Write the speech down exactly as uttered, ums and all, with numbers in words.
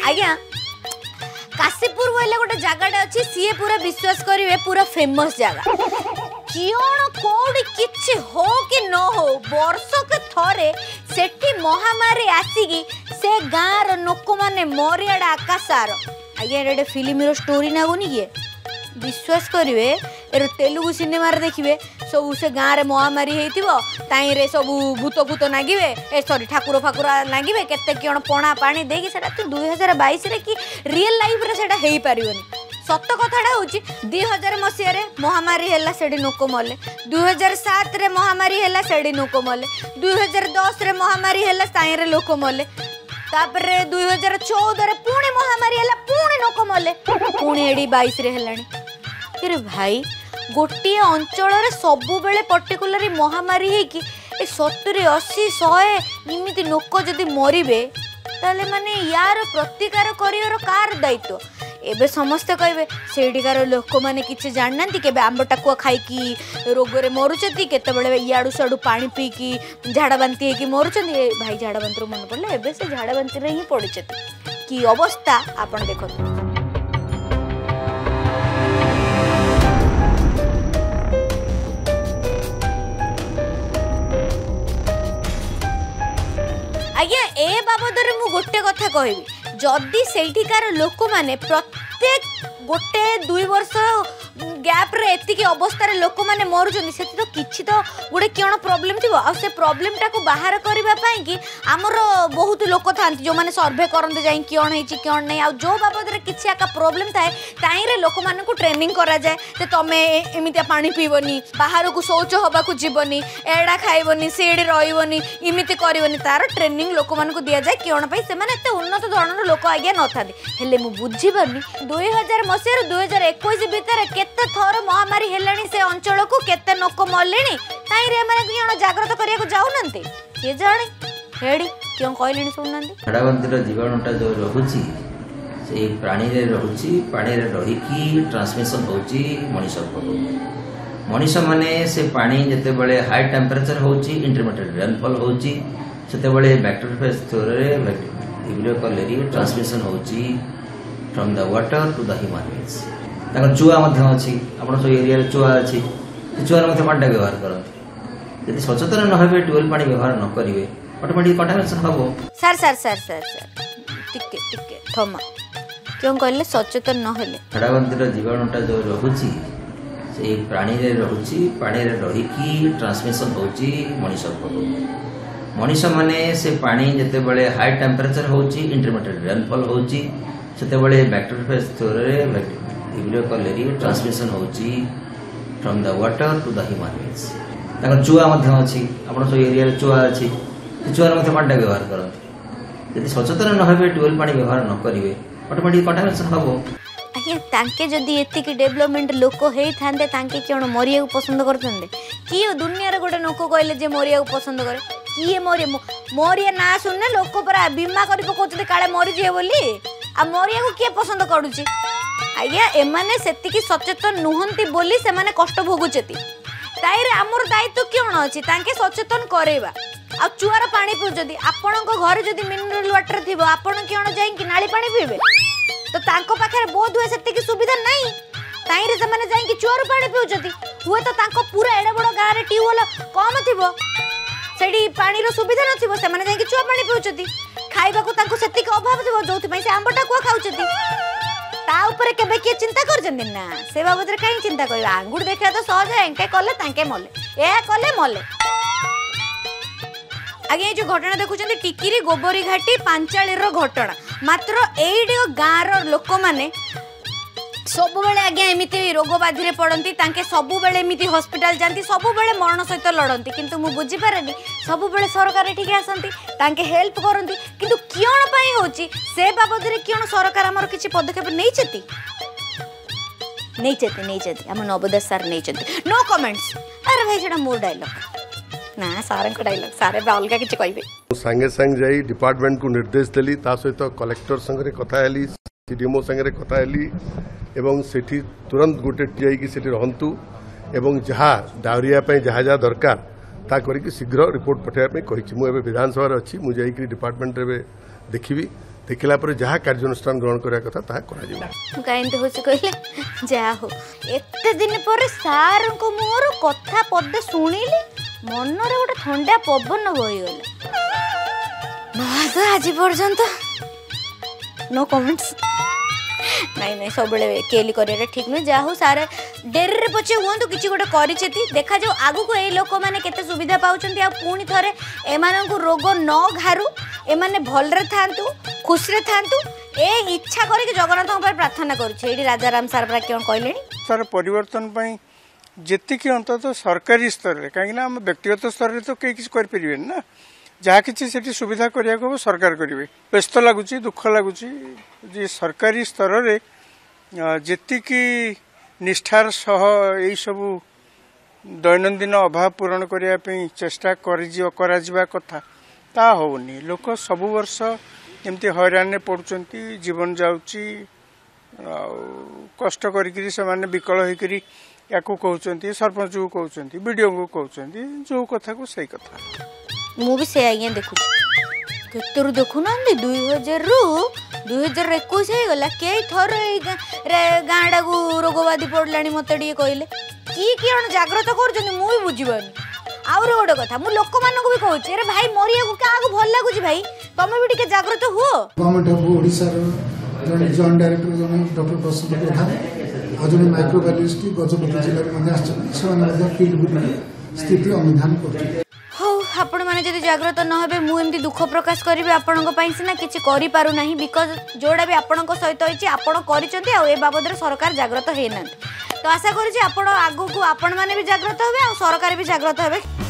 आज्ञा काशीपुर बोले गोटे जगह अच्छी सी पूरा विश्वास करेंगे पूरा फेमस जगह किण कौड़ी किछि हो कि न हो वर्षक थरे सेठी महामारी आसिकी से गाँव लोक मैंने मरियाड़ा आकाशार आज्ञा एटे फिल्म स्टोरी नागुनि किए विश्वास करेंगे तेलुगु सिनेमा देखिए सब से गाँव में महामारी होती सब भूत भूत नागे ए सॉरी ठाकुर फाकुर नागे केते किण पणा पानी देकी सेटा तो दुई हजार बैश कि रियल लाइफ रे सेटा हेई पारिबनी सत कथाटा हूँ दुई हजार मसीह महामारी है से लोक मले दुई हजार सात रे महामारी है से लोक मले दुई हजार दस रे महामारी है ताईरे लोक मले तापर दुई हजार चौदह पुणी महामारी है पुणी लोक मले पुणी एडी बैश रे हेलानी अरे भाई गोटे अंचल सबु बेले पर्टिकुलर महामारी है सतुरी अशी शहे इमिति लोक जदि मरबे ताले माने यार प्रतिकार कर कार दायित्व एबे समस्ते कहबे सेठिकार लोक मैंने किसी जानना केबे आंब टाकुआ खाई रोगरे मरुचंती केतेबेले इयाडू साडू पानी पीकी झाड़ा बांती होगी मरुचंती भाई झाड़ा बांती मन पड़े एबे से झाड़ा बांती रे ही पड़चंती कि अवस्था आपण देखो आज्ञा ए बाबद मु गोटे कथा कहबी जदि सेठिकार लोक माने प्रत्येक गोटे दुई वर्ष गैप रे एतिकी अवस्था लोक मैंने मरुचंती से तो किछि तो गोटे किण प्रॉब्लम थी आ से प्रॉब्लम टाको बाहर करबा पई कि हमर बहुत लोक थांती जो माने सर्वे करंते जाई किण हेची किण नै आ जो बाबद रे किछि आका प्रॉब्लम थाए ताई रे लोक माने को ट्रेनिंग करा जाए जे तमे एमितिया पानी पीबनी बाहर को शौच होबा को जीवनी एडा खाइबनी सेडी रहिबनी इमिति करबनी तार ट्रेनिंग लोक मान को दिया जाए किण पई से माने एते उन्नत धरणर लोक आज्ञा न थांती हेले मु बुझी बनी दुई हजार मसीह दुई हजार इक्कीस भितर केते थर महामारी हेलानी से अंचल को केते लोक मरलेनी ताई रे माने किण जागृत करिया को जाउनंती के जाने हेडी क्यों कहलेनी सुननंती झाड़ाबांतिर जीवाणुटा जो रहुची से प्राणी रे रहुची पानी रे रही की ट्रांसमिशन होची मनीष को मनीष माने से पानी जते बळे हाई टेंपरेचर होची इंटरमीडिएट रेनफॉल होची सेते बळे बैक्टीरियोफेज थ्रू रे इब्रियो कलेरी ट्रांसमिशन होची from the water to the human beings ताकर चुआ मध्य अछि आपण सब एरिया रे चुआ अछि चुआ मध्य पानी व्यवहार करते यदि सचेतन न होबे ट्यूबवेल पानी व्यवहार न करिवे ऑटोमेटिक कंटामिनेशन हबो सर सर सर सर सर टिके टिके थमा क्यों कहले सचेतन न हेले झाड़ाबांतिर जीवाणुटा जो रहुची से प्राणी रे रहुची पानी रे रही की ट्रांसमिशन होची मनीष को मनीष माने से पानी जते बळे हाई टेंपरेचर होची इंटरमीडिएट रेनफॉल होची सेते बळे बैक्टीरियोफेज थ्रू रे इब्रियो कलेरी ट्रांसमिशन होची from the water to the human beings ताकर चुआ मध्य अछि आपण सब एरिया रे चुआ अछि चुआ मध्य पानी व्यवहार करते यदि सचेतन न होबे ट्यूबवेल पानी व्यवहार न करिवे ऑटोमेटिक कंटामिनेशन हबो आज्ञा तांके जदि एतिकी डेवलपमेंट लोक हेई थांदे तांके किण मरिया को पसंद करथंदे की दुनिया रे गोटे लोक कहले जे मरिया को पसंद करे किए मरिया मरिया ना सुनने लोक पर बीमा करि पकोचते काळे मरि जे बोली आ मरिया को किए पसंद करूची आज्ञा एमाने सेतिकी सचेतन नुहंती बोली से माने कष्ट भोगुचती ताई रे हमर दायित्व किण अछि तांके सचेतन करेबा आ चुआर पानी पिउचती आपणक घर जदि मिनरल वाटर थिबो आपण किण जाई कि नाली पानी पीबे तो तांको पाखे बहुत हुए सेतिकी सुविधा नहीं ताई रे से माने जाई कि चुआर पानी पिउचती हुए तो तांको पूरा एडे बड़ गां रे ट्यूबवेल कम थिबो सेडी पानी रो सुविधा नथिबो से माने जाई कि चुआ पानी पिउचती खाइबा को तांको सेतिकी अभाव थिबो जोथि पई से आंबटा को खाउचती ता ऊपर केबे के चिंता करजंदी ना से बाबत रे काई चिंता करबा आंगुर देखा तो सहज एंके कले तांके मले ए कले मले आगे जो घटना देखुचंदी टिकिरी गोबरी घाटी पांचाली रो घटना मात्र एइडी गाँर लोक माने सबु बेले आज्ञा एमिति रोग बाधी पड़ती तांके सबु बेले एमिति हॉस्पिटल जाती सबु बेले मरण सहित लड़ती किंतु मु बुझी पारेनी सबु बेले सरकार एठिके आसंती तांके हेल्प करंती किंतु कियण पई होची से बाबद रे कियण सरकार हमर किछि पदक्षेप नै छथि नै छथि नै छथि हम नवोदय सर नै छथि नो कमेंट्स अरे भाई सेटा मोर डायलॉग ना सारे को डायलॉग सारे बे अलगा किछि कहबे संगे संग जाई डिपार्टमेंट को निर्देश देली ता सहित कलेक्टर संगे कथा हेली सीडीएमओ संगे कथा हेली एवं सेठी तुरंत गोटे टीआई की सेठी रहंतु एवं जहाँ डायरिया पे जहाँ जहाँ दरकार ता करके शीघ्र रिपोर्ट पठाइबा पे कहिछि मु एबे विधानसभा रे अछि मु जाई कि डिपार्टमेंट रे देखिबी देखला पर जहाँ कार्यानुष्ठान ग्रहण करा कथा ताहा करा कहीं हो कहले जा हो एते दिन पर सार को मोर कथा पदे शुणिली मनरे गोटे ठंडा पवन बहीगला ना आज पर्यंत नो कमेंट्स नहीं नहीं सब केली कर ठीक नुहे जा सारे डेरी पचे हूँ कि गोटे कर देखा जाऊ आगु को ये लोक मैंने केते सुविधा पाँच पुणी थे एम रोग न घारू एमाने भलरे थांतु खुशी थांतु ए इच्छा करके जगन्नाथ प्रार्थना करुछे राजा राम सार परा क्यों कहले सर परिवर्तन जी अंतत सरकारी स्तर में कहीं आम व्यक्तिगत स्तर में तो कई किसी कर ना जहाँ कि सुविधा करने सरकार करेंगे व्यस्त लगुच दुख लगुच सरकारी स्तर में जी निष्ठार सह यही सब दैनंदिन अभाव पूरण करने चेष्टा कर कथा ता होनी लोक सब वर्ष एमती हैरान पड़ुंट जीवन जाऊँगी कष्ट करी से विकल होकर या कहते सरपंच को कहते बीडीओ को कहते जो कथा को सही कथा मु भी से आइए देखु केतरु देखु ना दुई हजार रु दुई हजार एक गला कई थर गाँडा को रोगवादी पड़ला मत कहले कि किए जाग्रत कर मुझे बुझीपानी आउर गोटे कथा मु लोक मान भी कहूँ अरे भाई मरिया को क्या भल लगुच भाई तुम भी टे जाग्रत हुओ गवर्नमेंट ऑफ ओडिशा रो जॉइंट डायरेक्टर जन डॉक्टर प्रसूत प्रधान और जन माइक्रोबायोलॉजिस्ट गजपति जिले में आसछन फील्ड बुली स्थिति अनुधान कर हौ आपण माने जदि जागृत न हेबे मु एमती दुख प्रकाश करिवे आपणक पई सिना किछि करि पारु नाही बिकॉज जोडा भी आपणक सहित होइछि आपण करिसंती आ ए बाबदरे सरकार जागृत हेनांती तो आशा करूछि आपण आगु को आपण माने भी जागृत हेबे आ सरकार भी जागृत हेबे।